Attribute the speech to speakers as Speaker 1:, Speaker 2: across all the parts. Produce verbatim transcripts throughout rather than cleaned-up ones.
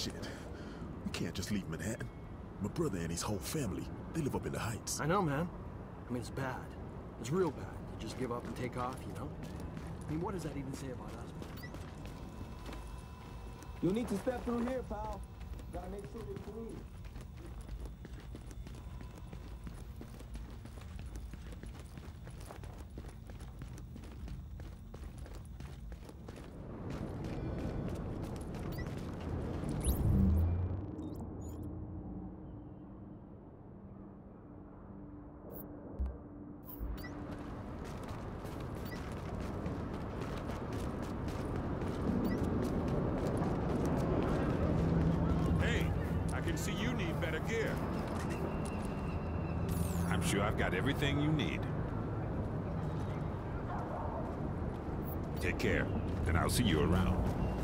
Speaker 1: Shit. We can't just leave Manhattan. My brother and his whole family, they live up in the Heights.
Speaker 2: I know, man. I mean, it's bad. It's real bad. You just give up and take off, you know? I mean, what does that even say about us?
Speaker 3: You'll need to step through here, pal. Gotta make sure you're clean.
Speaker 4: See, you need better gear. I'm sure I've got everything you need. Take care, and I'll see you around.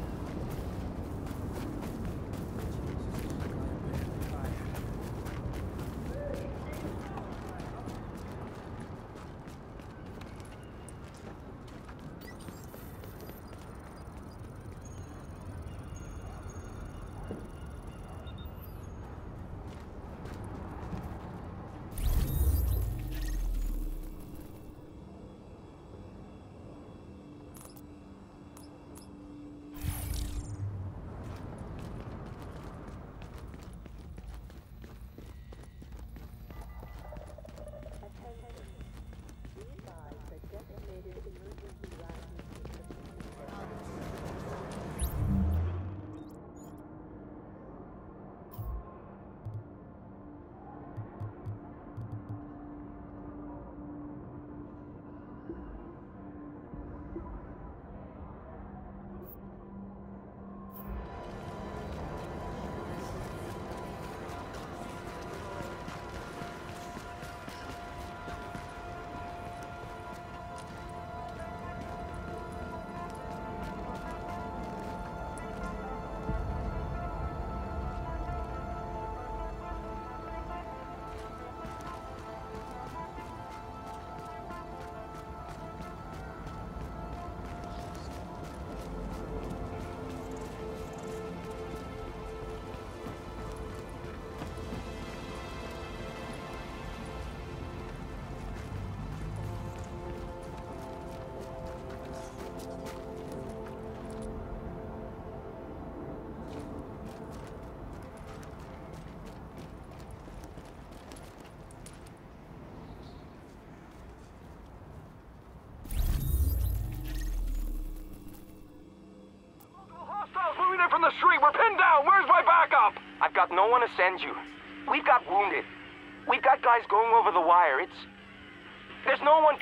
Speaker 5: From the street, we're pinned down. Where's my backup? I've got no one to send you. We've got wounded. We've got guys going over the wire. It's... There's no one...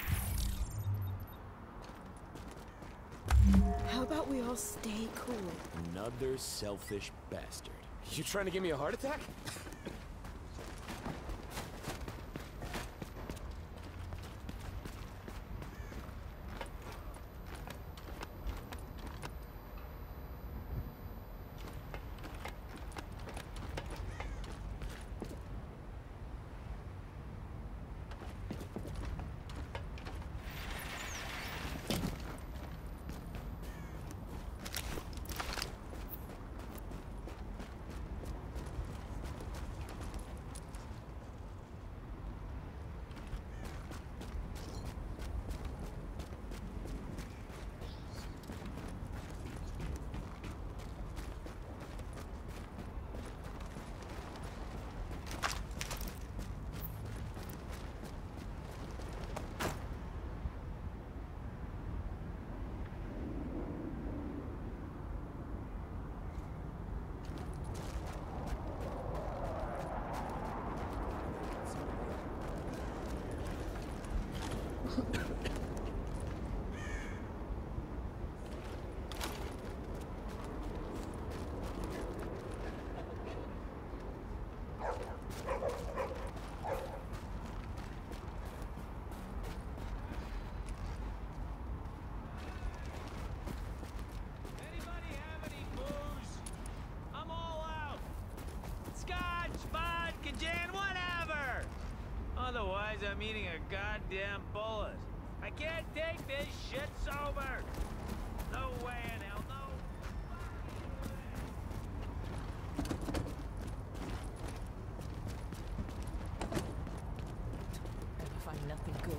Speaker 6: How about we all stay cool?
Speaker 7: Another selfish bastard. You trying to give me a heart attack?
Speaker 8: Otherwise, I'm eating a goddamn bullet. I can't take this shit sober. No way in hell, no.
Speaker 6: Good.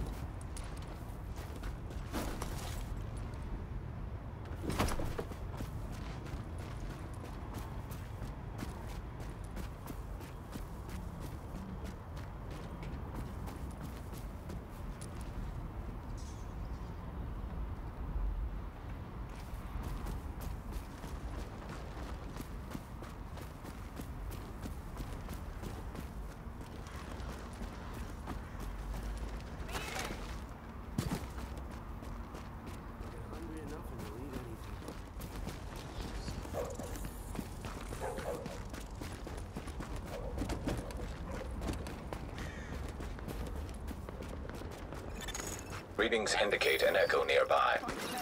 Speaker 9: Readings indicate an echo nearby.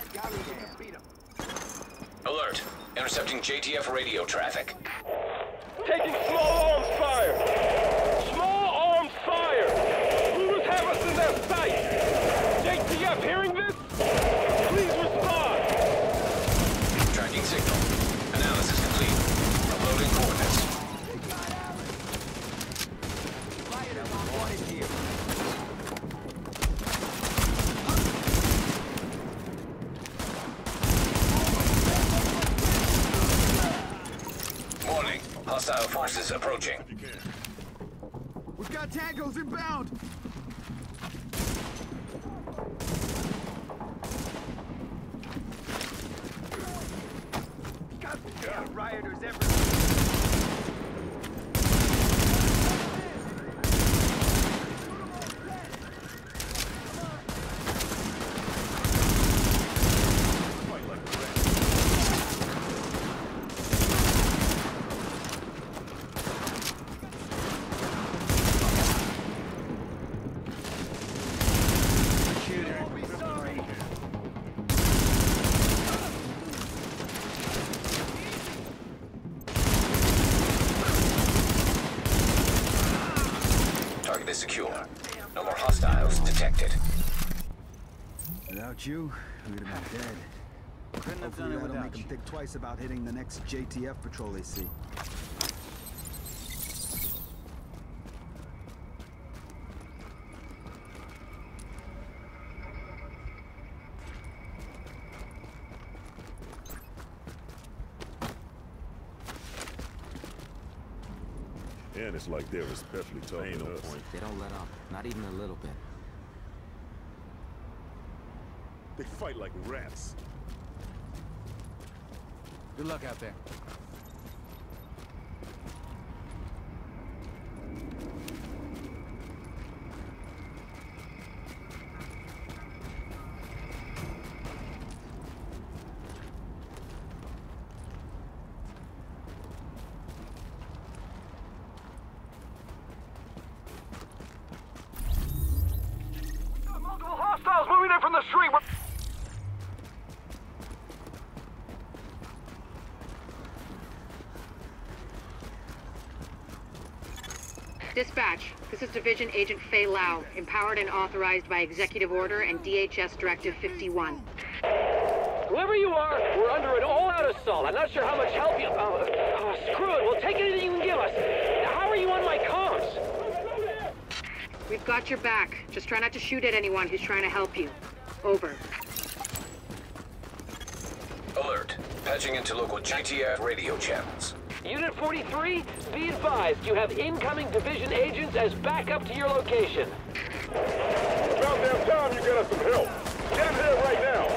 Speaker 9: Alert! Intercepting J T F radio traffic.
Speaker 5: Taking small arms fire! Small arms fire! Who have us in their sight? J T F hearing this? Please respond!
Speaker 9: Tracking signal. Analysis complete. Uploading coordinates. Warning. Hostile forces approaching.
Speaker 3: We've got tangos inbound!
Speaker 5: God, rioters everywhere!
Speaker 9: Target is secure. No more hostiles detected.
Speaker 3: Without you, we'd have been dead.
Speaker 8: Couldn't have
Speaker 3: Hopefully
Speaker 8: done it
Speaker 3: that'll
Speaker 8: without
Speaker 3: make them
Speaker 8: you.
Speaker 3: think twice about hitting the next J T F patrol they see.
Speaker 1: And it's like they're especially tough. Ain't no point.
Speaker 7: They don't let up, not even a little bit.
Speaker 1: They fight like rats.
Speaker 8: Good luck out there.
Speaker 5: Multiple hostiles moving in from the street! We're
Speaker 10: Dispatch, this is Division Agent Fei Lau, empowered and authorized by Executive Order and D H S Directive fifty-one.
Speaker 5: Whoever you are, we're under an all-out assault. I'm not sure how much help you... Oh, oh, screw it. We'll take anything you can give us. How are you on my comms?
Speaker 10: We've got your back. Just try not to shoot at anyone who's trying to help you. Over.
Speaker 9: Alert. Patching into local J T F radio channels.
Speaker 5: Unit forty-three, be advised, you have incoming division agents as backup to your location. About damn time you get us some help. Get in here right now.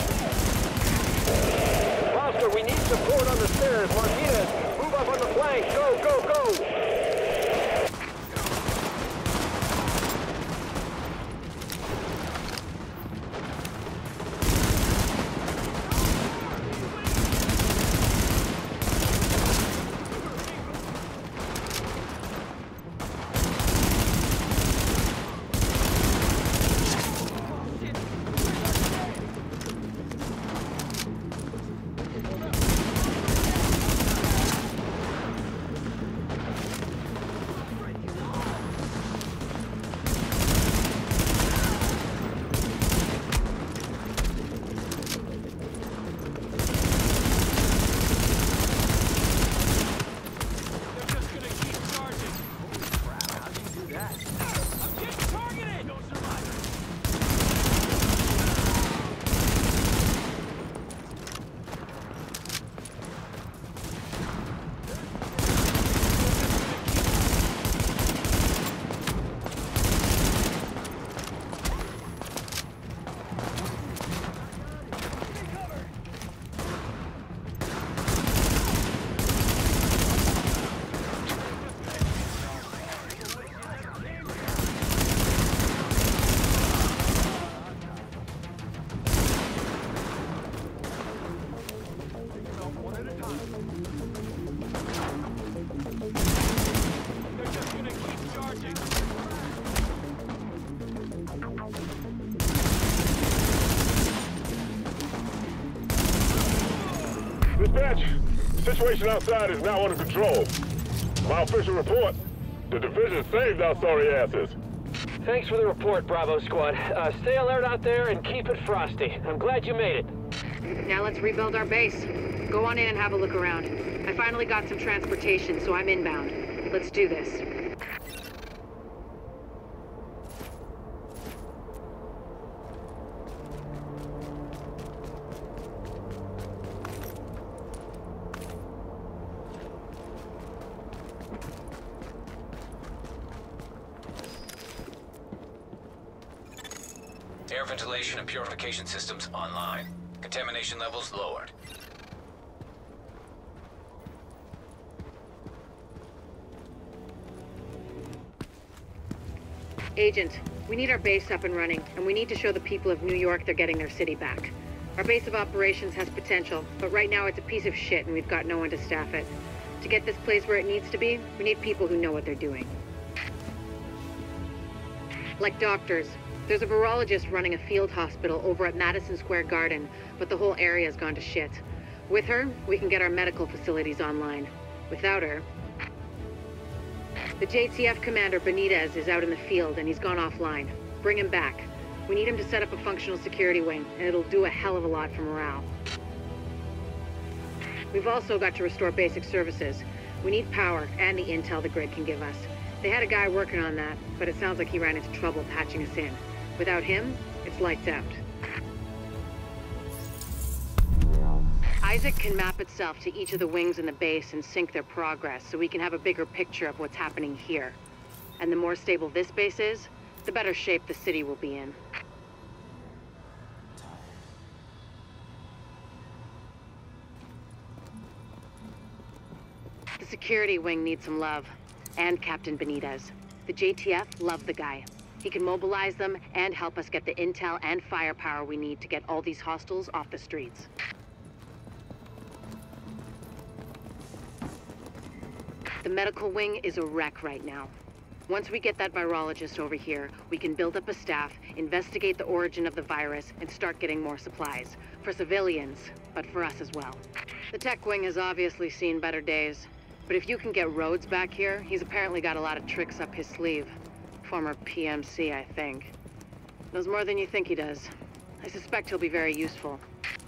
Speaker 5: Foster, we need support on the stairs. Martinez, move up on the flank. Go, go, go.
Speaker 11: Dispatch, situation outside is now under control. My official report, the division saved our sorry asses.
Speaker 12: Thanks for the report, Bravo Squad. Uh, stay alert out there and keep it frosty. I'm glad you made it.
Speaker 10: Now let's rebuild our base. Go on in and have a look around. I finally got some transportation, so I'm inbound. Let's do this.
Speaker 9: Air ventilation and purification systems online. Contamination levels lowered.
Speaker 10: Agent, we need our base up and running, and we need to show the people of New York they're getting their city back. Our base of operations has potential, but right now it's a piece of shit and we've got no one to staff it. To get this place where it needs to be, we need people who know what they're doing. Like doctors. There's a virologist running a field hospital over at Madison Square Garden, but the whole area's gone to shit. With her, we can get our medical facilities online. Without her... The J T F commander, Benitez, is out in the field and he's gone offline. Bring him back. We need him to set up a functional security wing, and it'll do a hell of a lot for morale. We've also got to restore basic services. We need power and the intel the grid can give us. They had a guy working on that, but it sounds like he ran into trouble patching us in. Without him, it's lights out. Isaac can map itself to each of the wings in the base and sync their progress so we can have a bigger picture of what's happening here. And the more stable this base is, the better shape the city will be in. The security wing needs some love. And Captain Benitez. The J T F love the guy. He can mobilize them and help us get the intel and firepower we need to get all these hostiles off the streets. The medical wing is a wreck right now. Once we get that virologist over here, we can build up a staff, investigate the origin of the virus, and start getting more supplies. For civilians, but for us as well. The tech wing has obviously seen better days. But if you can get Rhodes back here, he's apparently got a lot of tricks up his sleeve. Former P M C, I think. Knows more than you think he does. I suspect he'll be very useful.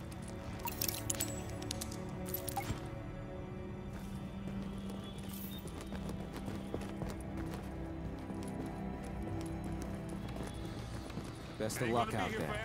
Speaker 7: Best of luck out there.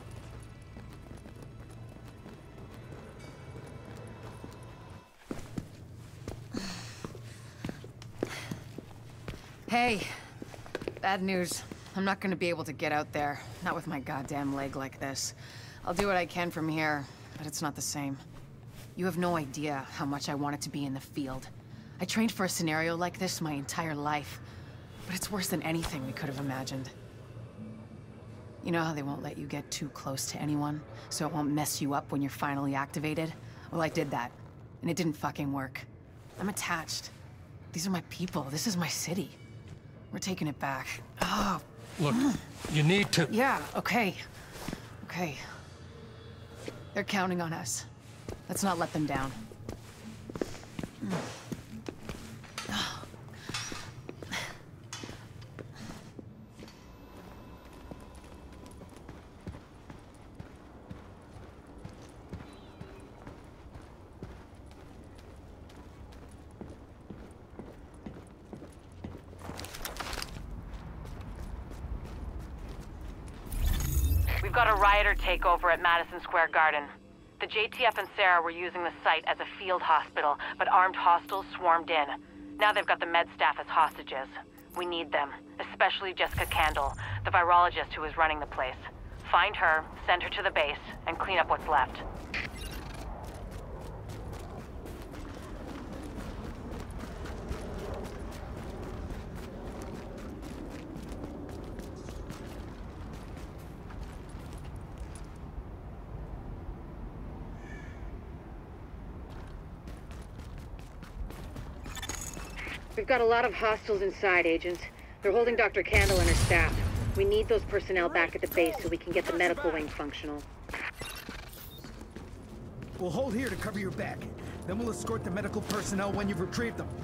Speaker 13: Hey, bad news. I'm not gonna be able to get out there. Not with my goddamn leg like this. I'll do what I can from here, but it's not the same. You have no idea how much I wanted to be in the field. I trained for a scenario like this my entire life, but it's worse than anything we could have imagined. You know how they won't let you get too close to anyone, so it won't mess you up when you're finally activated? Well, I did that, and it didn't fucking work. I'm attached. These are my people. This is my city. We're taking it back. Oh.
Speaker 14: Look, you need to...
Speaker 13: Yeah, okay. Okay. They're counting on us. Let's not let them down.
Speaker 10: We've got a rioter takeover at Madison Square Garden. The J T F and Sarah were using the site as a field hospital, but armed hostiles swarmed in. Now they've got the med staff as hostages. We need them, especially Jessica Candle, the virologist who is running the place. Find her, send her to the base, and clean up what's left. We've got a lot of hostiles inside, Agent. They're holding Doctor Candle and her staff. We need those personnel back at the base so we can get the medical wing functional.
Speaker 15: We'll hold here to cover your back. Then we'll escort the medical personnel when you've retrieved them.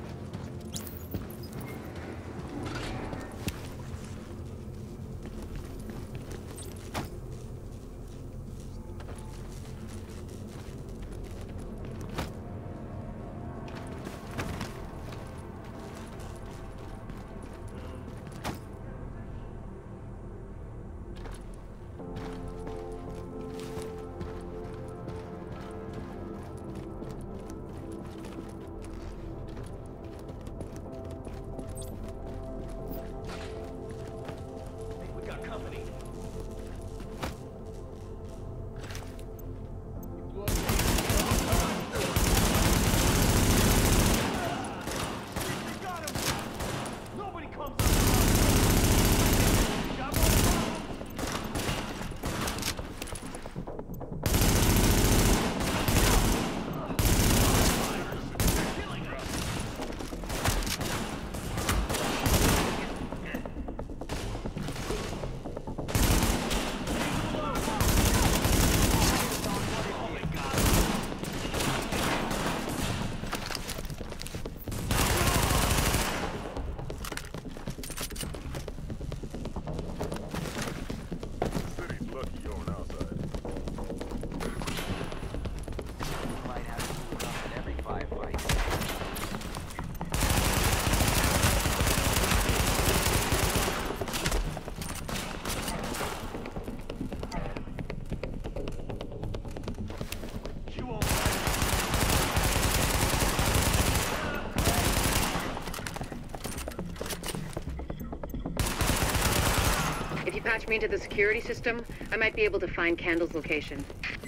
Speaker 10: Patch me into the security system, I might be able to find Candle's location.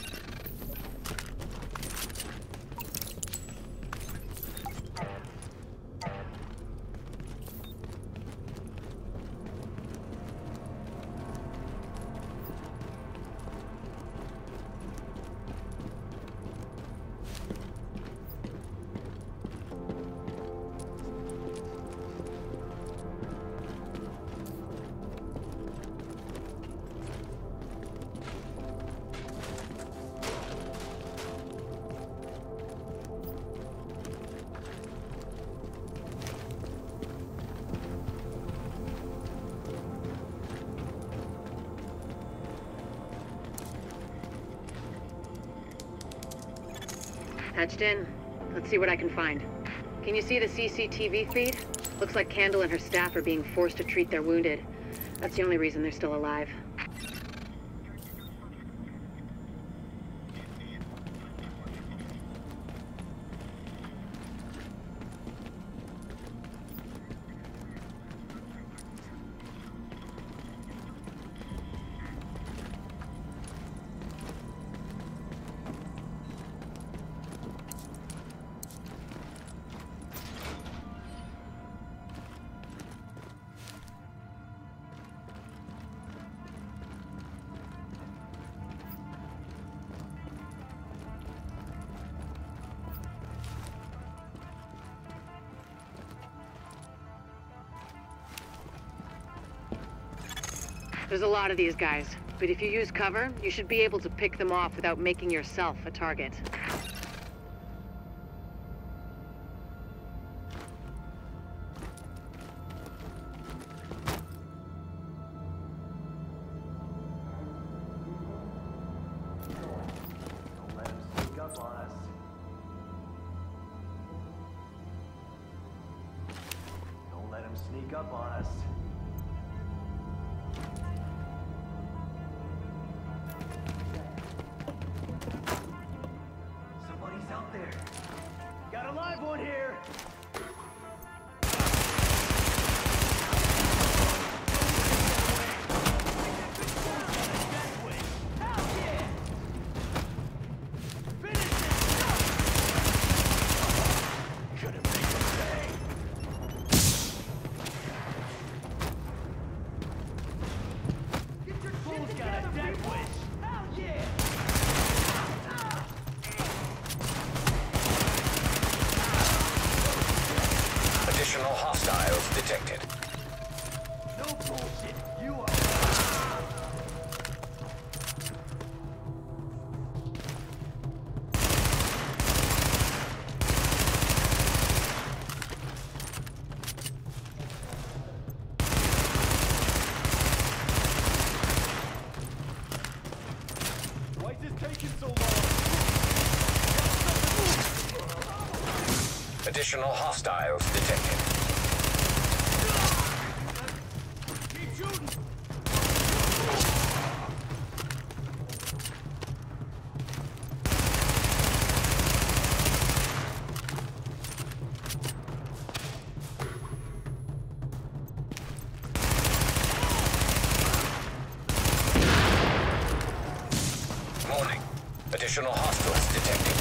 Speaker 10: Patched in. Let's see what I can find. Can you see the C C T V feed? Looks like Candle and her staff are being forced to treat their wounded. That's the only reason they're still alive. There's a lot of these guys, but if you use cover, you should be able to pick them off without making yourself a target.
Speaker 16: Don't let him sneak up on us. Don't let him sneak up on us. Got a live one here!
Speaker 9: Additional hostiles detected.
Speaker 8: Keep shooting!
Speaker 9: Warning. Additional hostiles detected.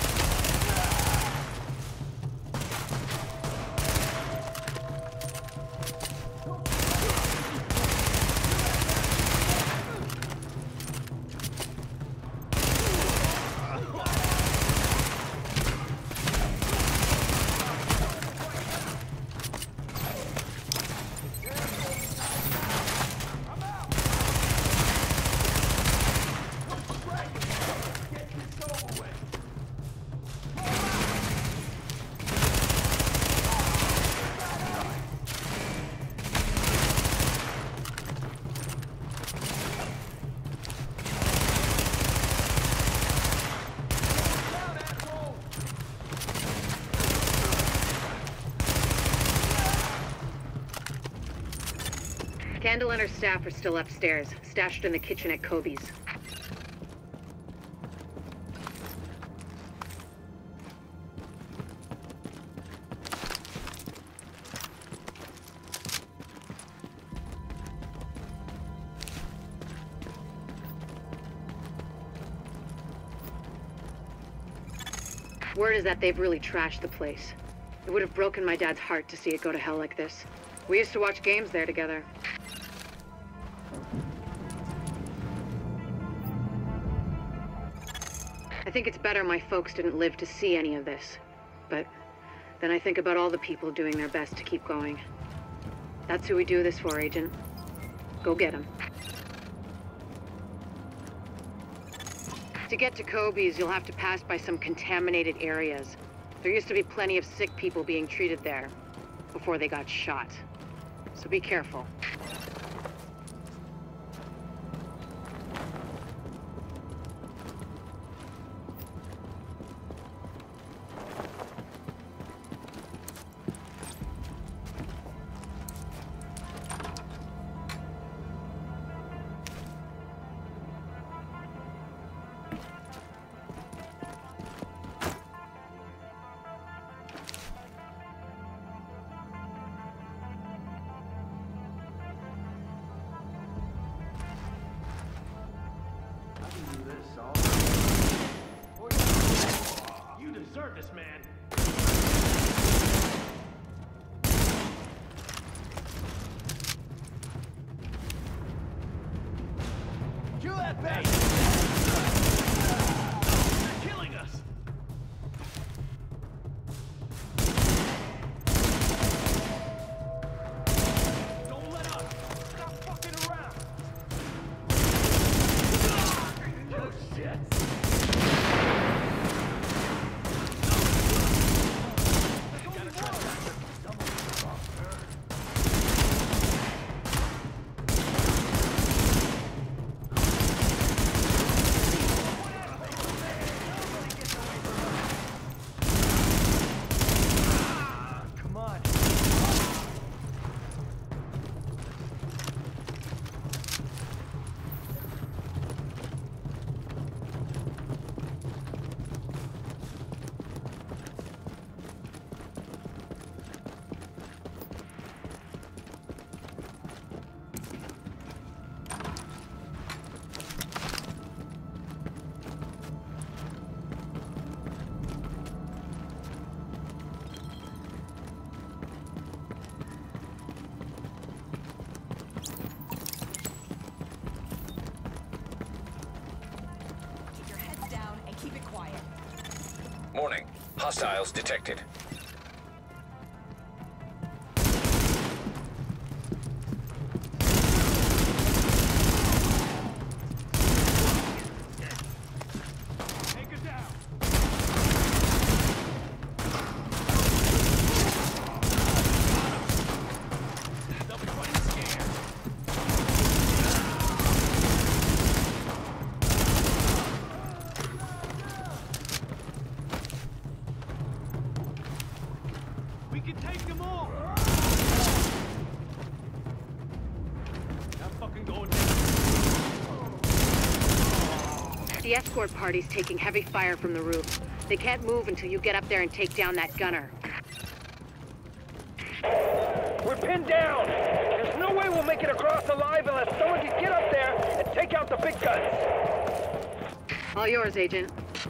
Speaker 10: Candle and her staff are still upstairs, stashed in the kitchen at Kobe's. Word is that they've really trashed the place. It would have broken my dad's heart to see it go to hell like this. We used to watch games there together. I think it's better my folks didn't live to see any of this. But then I think about all the people doing their best to keep going. That's who we do this for, Agent. Go get them. To get to Kobe's, you'll have to pass by some contaminated areas. There used to be plenty of sick people being treated there before they got shot. So be careful.
Speaker 16: You deserve this, man. Kill that bait! They're killing us! Don't let up! Stop fucking around! Oh, shit!
Speaker 9: Warning. Hostiles detected.
Speaker 10: The escort party's taking heavy fire from the roof. They can't move until you get up there and take down that gunner.
Speaker 12: We're pinned down! There's no way we'll make it across alive unless someone can get up there and take out the big guns!
Speaker 10: All yours, Agent.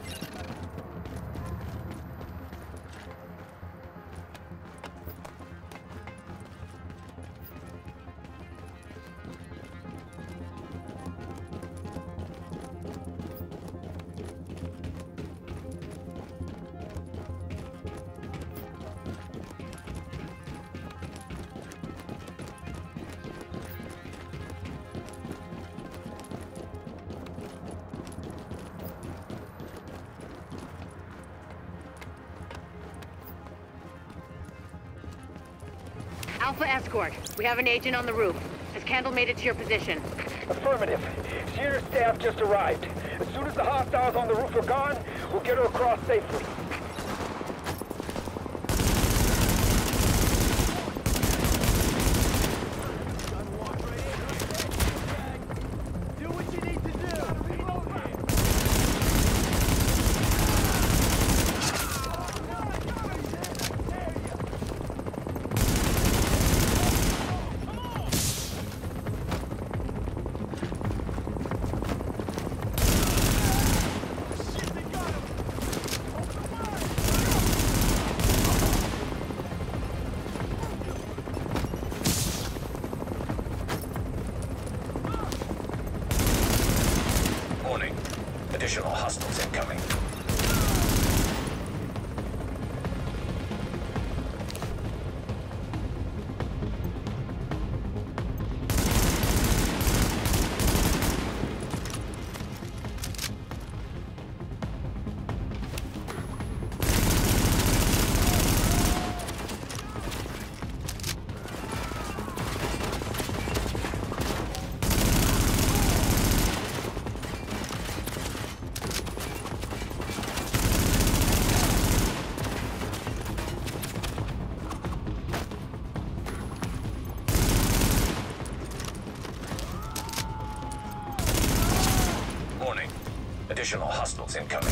Speaker 10: Alpha Escort, we have an agent on the roof. Has Candle made it to your position?
Speaker 12: Affirmative. She and her staff just arrived. As soon as the hostiles on the roof are gone, we'll get her across safely.
Speaker 9: Additional hostiles incoming. Additional hostiles incoming.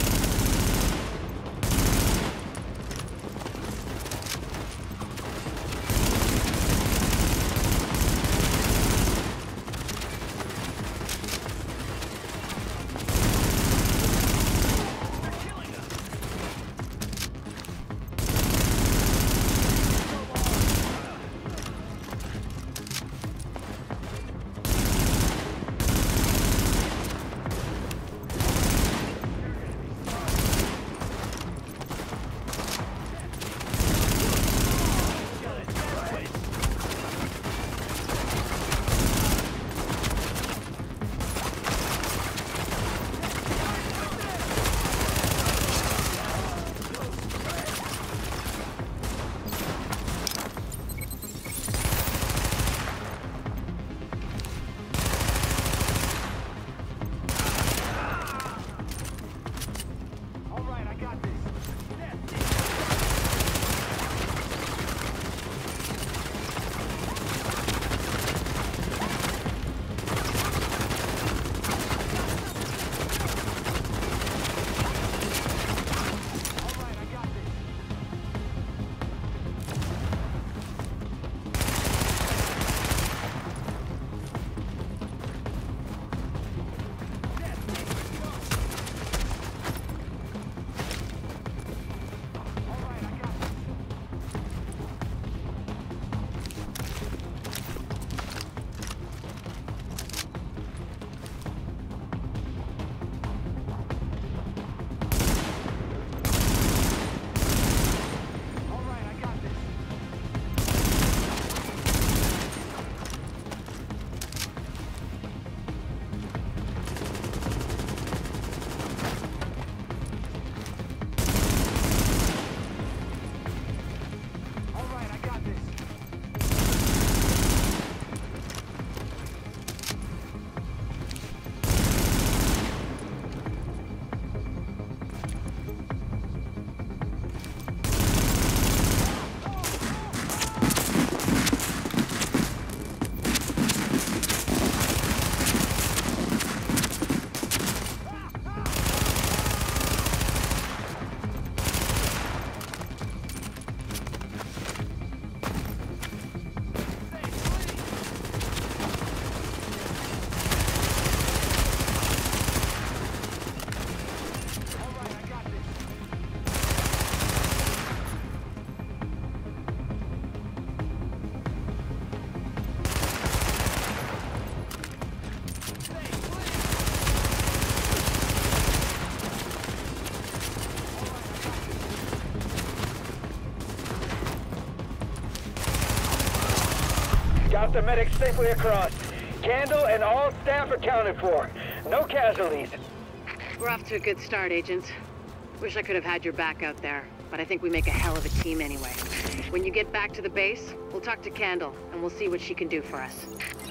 Speaker 12: got the medics safely across. Candle and all staff accounted for. No casualties.
Speaker 10: We're off to a good start, agents. Wish I could have had your back out there, but I think we make a hell of a team anyway. When you get back to the base, we'll talk to Candle, and we'll see what she can do for us.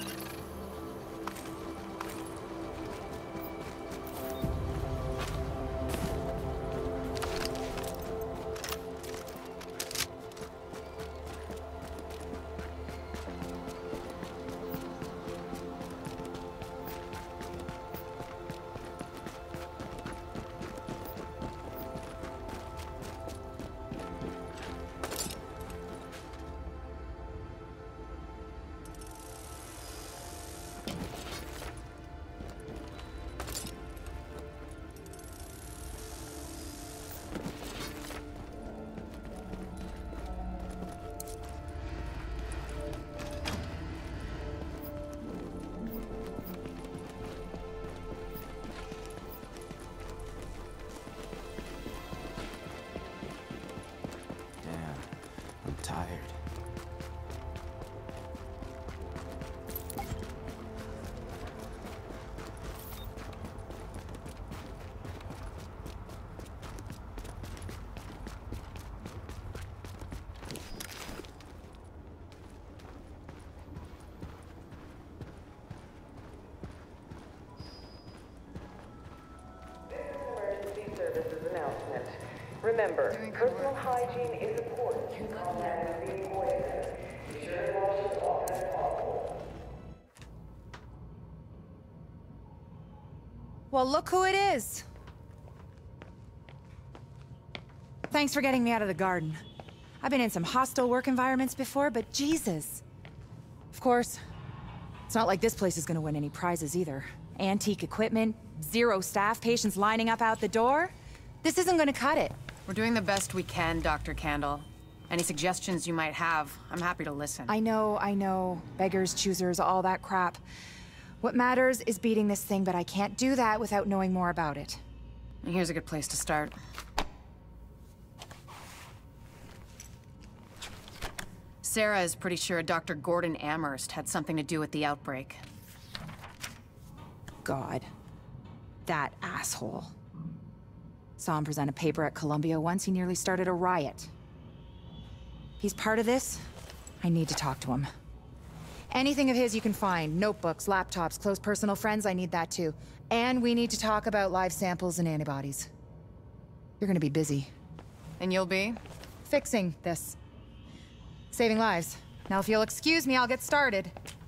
Speaker 7: Tired.
Speaker 10: Emergency services announcement. Remember, personal hygiene is important. Contact is being poisoned. Be sure to wash as often as possible.
Speaker 17: Well, look who it is. Thanks for getting me out of the garden. I've been in some hostile work environments before, but Jesus. Of course, it's not like this place is gonna win any prizes either. Antique equipment, zero staff, patients lining up out the door. This isn't gonna cut it.
Speaker 13: We're doing the best we can, Doctor Candle. Any suggestions you might have, I'm happy to listen.
Speaker 17: I know, I know. Beggars, choosers, all that crap. What matters is beating this thing, but I can't do that without knowing more about it.
Speaker 13: And here's a good place to start. Sarah is pretty sure Doctor Gordon Amherst had something to do with the outbreak.
Speaker 17: God. That asshole. Saw him present a paper at Columbia once. He nearly started a riot. He's part of this. I need to talk to him. Anything of his you can find. Notebooks, laptops, close personal friends, I need that too. And we need to talk about live samples and antibodies. You're gonna be busy.
Speaker 13: And you'll be?
Speaker 17: Fixing this. Saving lives. Now if you'll excuse me, I'll get started.